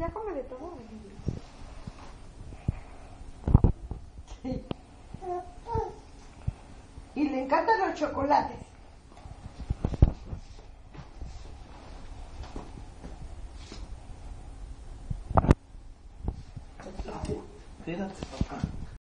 ya come de todo. Sí. Y le encantan los chocolates. Cuídate, papá.